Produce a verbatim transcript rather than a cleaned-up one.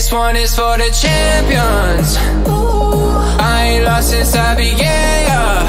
this one is for the champions. I ain't lost since I began, yeah.